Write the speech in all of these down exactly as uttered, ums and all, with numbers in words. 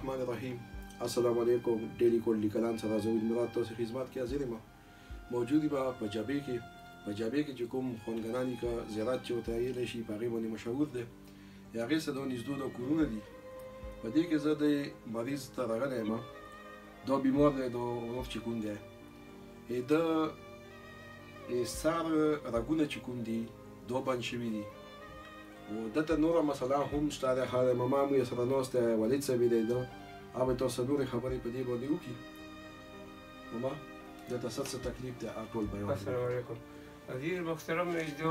الرحمن الرحیم. السلام علیکم. ډیلی کوډ لیکلان سره زه مراد تاسو خدمت کې حاضر یم. موجودی به په جبهې کې په جبهې کې چې کوم خونګناني کا زیارت چې ورته ویلی شي په هغې باندې مشهور دی. د هغې څه دا نږدې دا کورونه دي. په دې کې زه د مریض ته راغلی یم. دا بیمار دی، دا عرف چې کوم دی د سر رګونه چې کوم دي دا بند شوي دي. او دلته نوره مسله هم شته د حال ماما مو یې سره ناست دی، ولید صاحب دی. دا هغه به تاسو نورې خبرې په دې باندې وکړي. ماما دلته څه څه تکلیف دی هغه ټول بیان. السلام علیکم. عزیز محترم، دا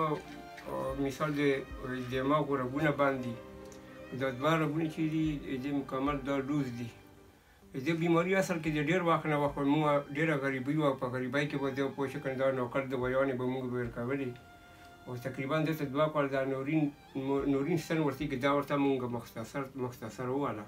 مثال د دماغ رګونه باندې دا دوه رګونه چې دي د مکمل دا لوز دي. د بیماري اصل کې د ډېر وخت نه وخت موږ ډېره غریبي وه. په غریبۍ کې به د پوه شو کنه دا نوکر د ویانې به موږ ورکولې. او تقریبا دلته دوه کال دا نورین نورین سن ورته کې دا ورته موږ مختصر مختصر وواله.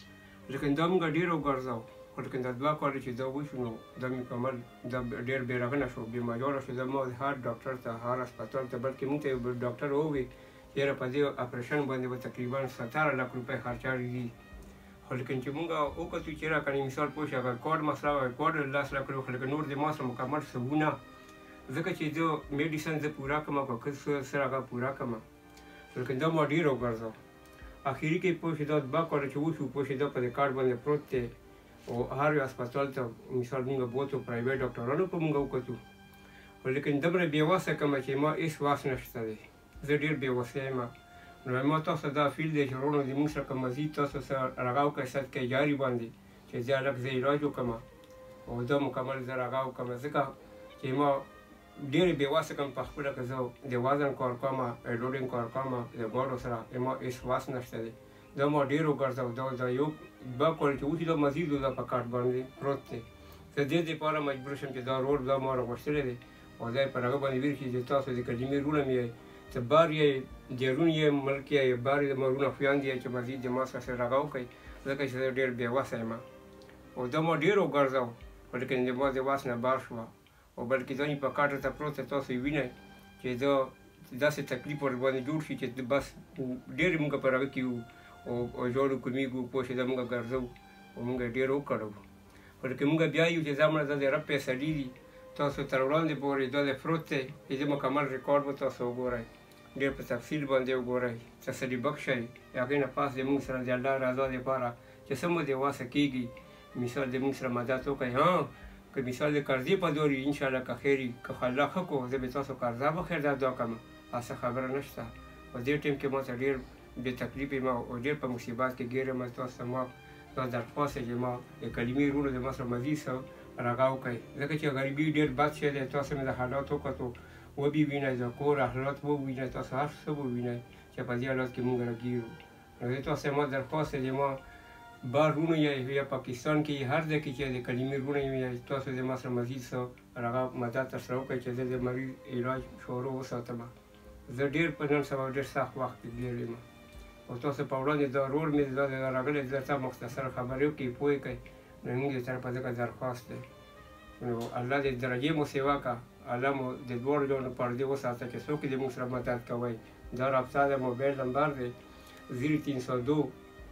لیکن دا موږ ډېر وګرځاو. خو لیکن دا دوه کال چې دا وشو نو دا مکمل دا ډېر بېرغنه شو، بیماریوره شو. زما هر ډاکټر ته هر هسپتال ته بلکې موږ ته یو ډاکټر ووایي یاره په دې اپریشن باندې به تقریبا ستره لک روپۍ خرچه دي. خو لیکن چې موږ وکتو چې راکنې مثال پوه شي هغه کوډ مسله وای کوډ لاس راکړو. خو لیکن نور د ما سره مکمل سبونه ځکه چې زه میډیسن زه پوره کړم او که څه سره هغه پوره کړم. لیکن دا ما ډېر وګرځاو. اخري کې پوه شي دا دوه کاله چې وشو پوه شي دا په دې کارډ باندې پروت دی. او هر یو هسپتال ته مثال موږ بوتو پرایویټ ډاکټرانو په موږ وکتو. خو لیکن دومره بېوسه کړم چې ما هېڅ واس نشته دی. زه ډېر بېوسه یم. نو ما تاسو دا فیل دی چې وروڼو زموږ سره که مزید تاسو سره رغا وکړئ صدقه جاري باندې چې زه هلک زه علاج وکړم او دا مکمل زه رغا وکړم. ځکه چې ما ډېرې بېواسه کړم په خپله که زه د وزن کار کوم، ایډوډینګ کار کوم د ګاډو سره ما هېڅ واس نشته دی. دا ما ډېر وګرځاو. دا دا یو دوه کال چې وشي دا مزید دا په کارت باندې پروت دی. زه دې دپاره مجبور شم چې دا رول دا ما راغوښتلی دی او دا یې پر هغه باندې ویل شي چې تاسو د کلمې رونه مې یې ته بار یې دیرون یې ملک یې بار یې مرونه خویاند یې چې مزید د ما سره رغا وکړئ ځکه چې زه ډېر بېوسه یم. او دا ما ډېر وګرځاو. خو لیکن د ما د واس نه بار شوه. او بلکې دا په کاټ ته پروت دی. تاسو یې وینئ چې دا داسې تکلیف ورباندې جوړ شي چې بس ډېر موږ په هغه کې وو او ژاړو کومیږو پوه شي دا موږ ګرځو او موږ یې ډېر وکړو. خو لیکن موږ بیا یو چې زموږ دا د رب فیصلې دي. تاسو تر وړاندې پورې دا د پروت دی. د مکمل ریکارډ به تاسو وګورئ، ډېر په تفصیل باندې وګورئ، تسلي بخښئ. د هغې نه پاس د موږ سره د الله رضا دپاره چې څه مو د واسه کېږي مثال د موږ سره مدد وکړئ. ها که مثال د قرضې په دور وي انشاءالله که خیر وي که الله ښه کړو زه به تاسو قرضه به خیر دا دعا کوم. هسه خبره نشته. په دې ټایم کې ما ته ډېر بې تکلیف یم او ډېر په مصیبت کې ګیر یم. تاسو ته ما دا درخواست دی چې ما د کلمې وروڼو د ما سره مزید څه رغا وکړئ ځکه چې غریبي ډېر بد شی دی. تاسو مې د حالات وکتو وبې وینئ، د کور حالات ووینئ، تاسو هر څه ووینئ چې په دې حالات کې موږ راګیرو. نو دې تاسو ما درخواست دی ما بار وروڼو یې یا پاکستان کې هر ځای کې چې د کلمې وروڼو یې تاسو د ما سره مزید څه رغا مدد ترسره وکړئ چې زه د مریض علاج شروع وساتم. زه ډېر په نن سبا ډېر سخت وخت کې ګیر یم او تاسو په وړاندې دا رول مې دا راغلی درته مختصر خبرې وکړئ پوه کړئ. نو موږ د طرفه ځکه درخواست دی. نو الله دې درجې مو سیوا کړه، الله مو د دواړو ډولو پردې وساته چې څوک دې موږ سره مدد کوئ. دا رابطه د موبایل نمبر دی زیرو تین سو دو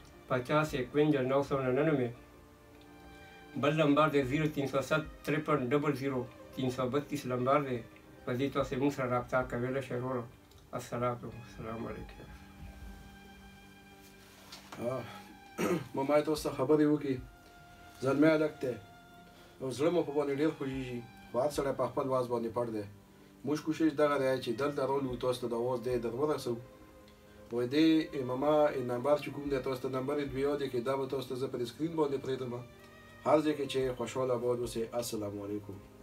پچاس اکونجا نو سو ننانوے. بل نمبر دی زیرو تین سو ست ترپن ڈبل زیرو تین سو بتیس نمبر دی. په دې تاسو موږ سره رابطه کولی شئ. ورو السلام علیکم. ماما یې تاسو ته خبرې وکړي. زلمی هلک دی او زړه مو په باندې ډېر خوښېږي. خو هر سړی په خپل واز باندې پټ دی. موږ کوشش دغه دی چې دلته رالو تاسو ته د اواز دی در ورسوو. و دې ماما نمبر چې کوم دی تاسو ته نمبر یې دوی یاد کړئ. دا به تاسو ته زه پر سکرین باندې پرېږدم. هر ځای کې چې خوشحاله آباد اوسئ. السلام علیکم.